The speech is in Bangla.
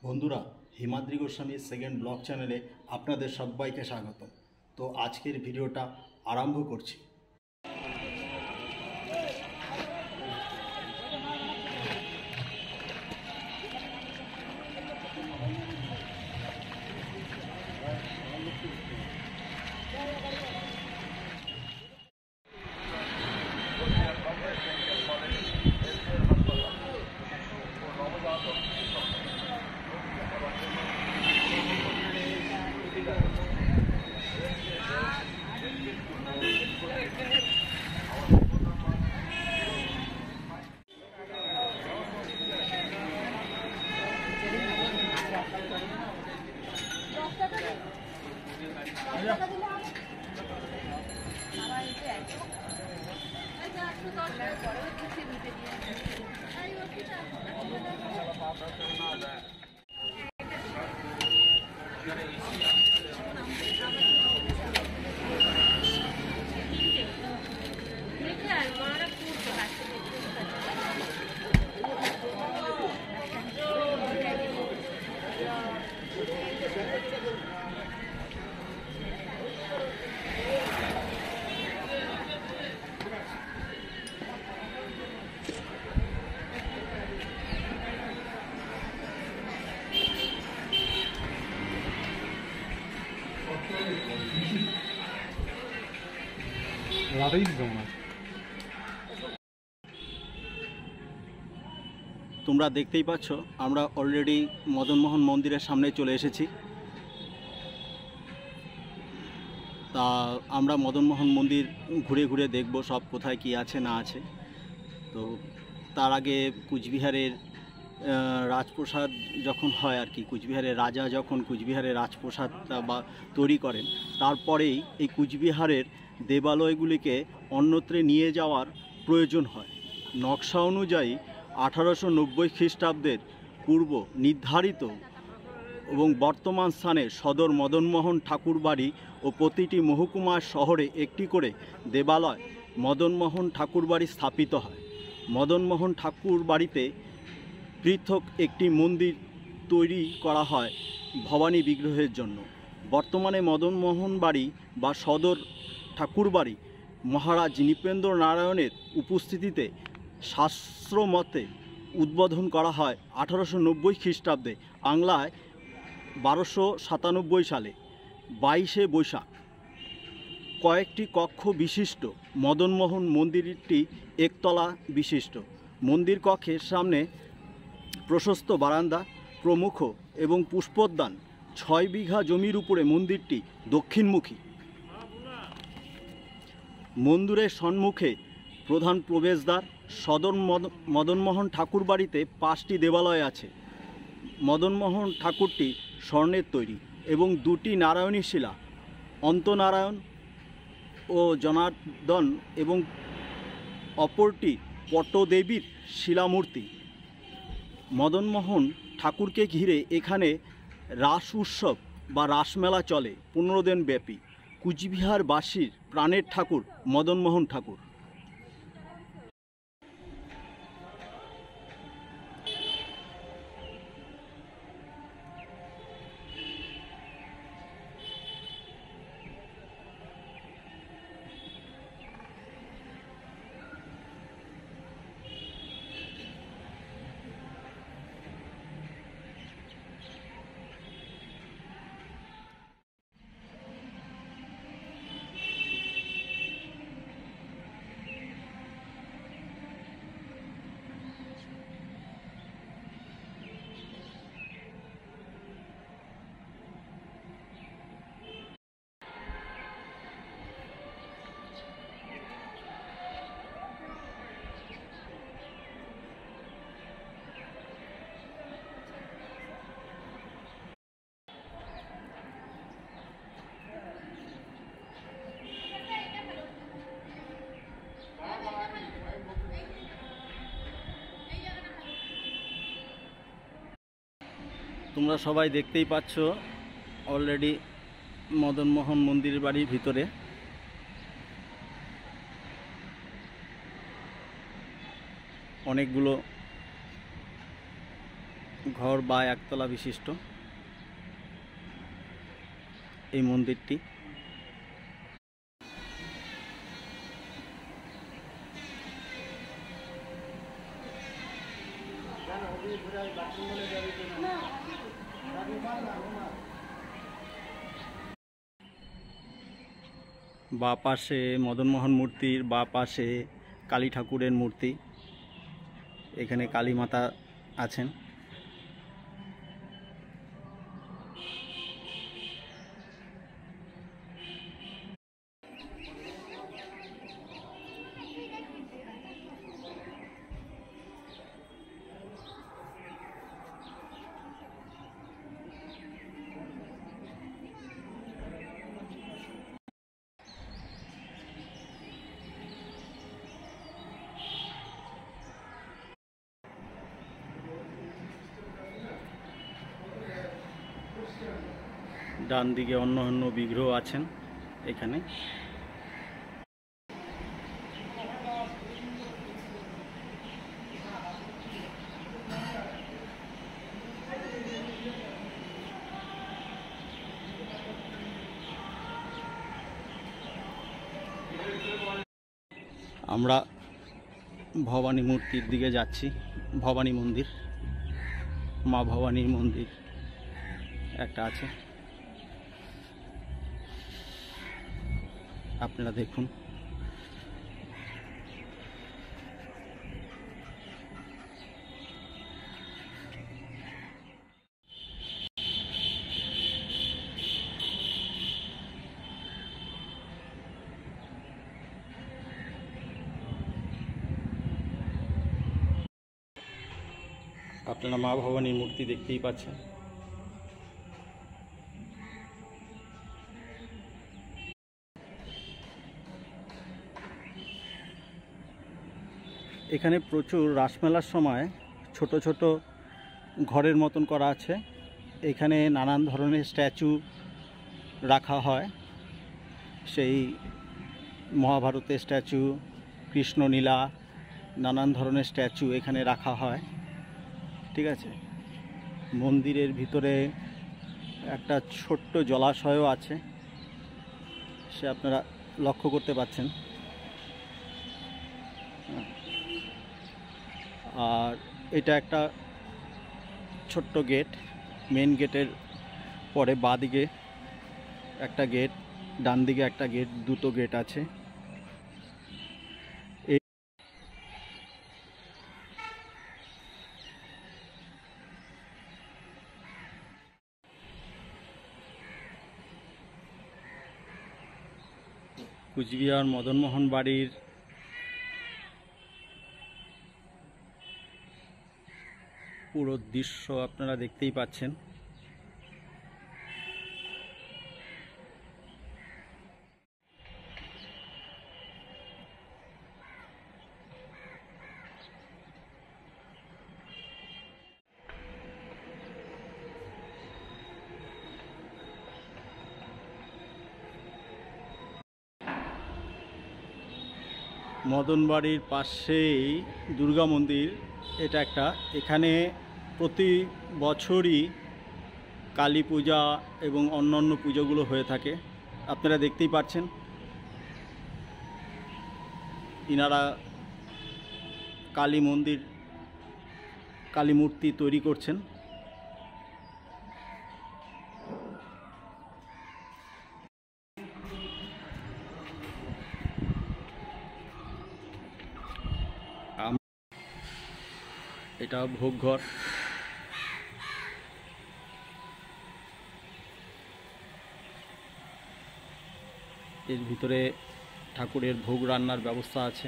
বন্ধুরা, হিমাদ্রি গোস্বামীর সেকেন্ড ব্লগ চ্যানেলে আপনাদের সবাইকে স্বাগত। তো আজকের ভিডিওটা আরম্ভ করছি। তোমরা দেখতেই পাচ্ছ, আমরা অলরেডি মদনমোহন মন্দিরের সামনে চলে এসেছি। তা আমরা মদনমোহন মন্দির ঘুরে ঘুরে দেখব সব কোথায় কি আছে না আছে। তো তার আগে কুচবিহারের রাজপ্রাসাদ যখন হয় আর কি, কুচবিহারের রাজা যখন কুচবিহারের রাজপ্রাসাদ বা তৈরি করেন, তারপরেই এই কুচবিহারের দেবালয়গুলিকে অন্যত্রে নিয়ে যাওয়ার প্রয়োজন হয়। নকশা অনুযায়ী 1890 খ্রিস্টাব্দের পূর্ব নির্ধারিত এবং বর্তমান স্থানে সদর মদনমোহন ঠাকুরবাড়ি ও প্রতিটি মহকুমার শহরে একটি করে দেবালয় মদনমোহন ঠাকুরবাড়ি স্থাপিত হয়। মদনমোহন ঠাকুরবাড়িতে পৃথক একটি মন্দির তৈরি করা হয় ভবানী বিগ্রহের জন্য। বর্তমানে মদনমোহন বাড়ি বা সদর ঠাকুরবাড়ি মহারাজ নৃপেন্দ্র নারায়ণের উপস্থিতিতে শাস্ত্রমতে উদ্বোধন করা হয় 1890 খ্রিস্টাব্দে, বাংলায় 1297 সালে 22শে বৈশাখ। কয়েকটি কক্ষ বিশিষ্ট মদনমোহন মন্দিরটি একতলা বিশিষ্ট। মন্দির কক্ষের সামনে প্রশস্ত বারান্দা প্রমুখ এবং পুষ্পোদ্যান। 6 বিঘা জমির উপরে মন্দিরটি দক্ষিণমুখী। মন্দিরের সম্মুখে প্রধান প্রবেশদ্বার। সদর মদনমোহন ঠাকুরবাড়িতে 5টি দেবালয় আছে। মদনমোহন ঠাকুরটি স্বর্ণের তৈরি এবং 2টি নারায়ণী শিলা, অন্তনারায়ণ ও জনার্দন, এবং অপরটি পট্টদেবীর শিলামূর্তি। মদনমোহন ঠাকুরকে ঘিরে এখানে রাস উৎসব বা রাসমেলা চলে 15 দিন ব্যাপী। কুচবিহারবাসীর প্রাণের ঠাকুর মদনমোহন ঠাকুর। তোমরা সবাই দেখতেই পাচ্ছ অলরেডি মদনমোহন মন্দির বাড়ির ভিতরে অনেকগুলো ঘর বা একতলা বিশিষ্ট এই মন্দিরটি। বা পাশে মদনমোহন মূর্তির বা পাশে কালী ঠাকুরের মূর্তি, এখানে কালী মাতা আছেন। ডান দিকে অন্য অন্য বিগ্রহ আছেন এখানে। আমরা ভবানী মূর্তির দিকে যাচ্ছি। ভবানী মন্দির, মা ভবানীর মন্দির একটা আছে, আপনারা দেখুন। আপনারা মা ভবানীর মূর্তি দেখতেই পাচ্ছেন। এখানে প্রচুর রাসমেলার সময় ছোট ছোট ঘরের মতন করা আছে। এখানে নানান ধরনের স্ট্যাচু রাখা হয়, সেই মহাভারতের স্ট্যাচু, কৃষ্ণলীলা, নানান ধরনের স্ট্যাচু এখানে রাখা হয়। ঠিক আছে, মন্দিরের ভিতরে একটা ছোট্ট জলাশয়ও আছে, সে আপনারা লক্ষ্য করতে পাচ্ছেন। আর এটা একটা ছোট্ট গেট, মেন গেটের পরে বাঁ দিকে একটা গেট, ডান দিকে একটা গেট, দুটো গেট আছে। কুচবিহার মদনমোহন বাড়ির পুরো দৃশ্য আপনারা দেখতেই পাচ্ছেন। মদন বাড়ির পাশেই দুর্গা মন্দির, এটা একটা। এখানে প্রতি বছরই কালী পূজা এবং অন্যান্য পুজোগুলো হয়ে থাকে, আপনারা দেখতেই পাচ্ছেন। ইনারা কালী মন্দির, কালী মূর্তি তৈরি করছেন। এটা ভোগঘর। এর ভিতরে ঠাকুরের ভোগ রান্নার ব্যবস্থা আছে।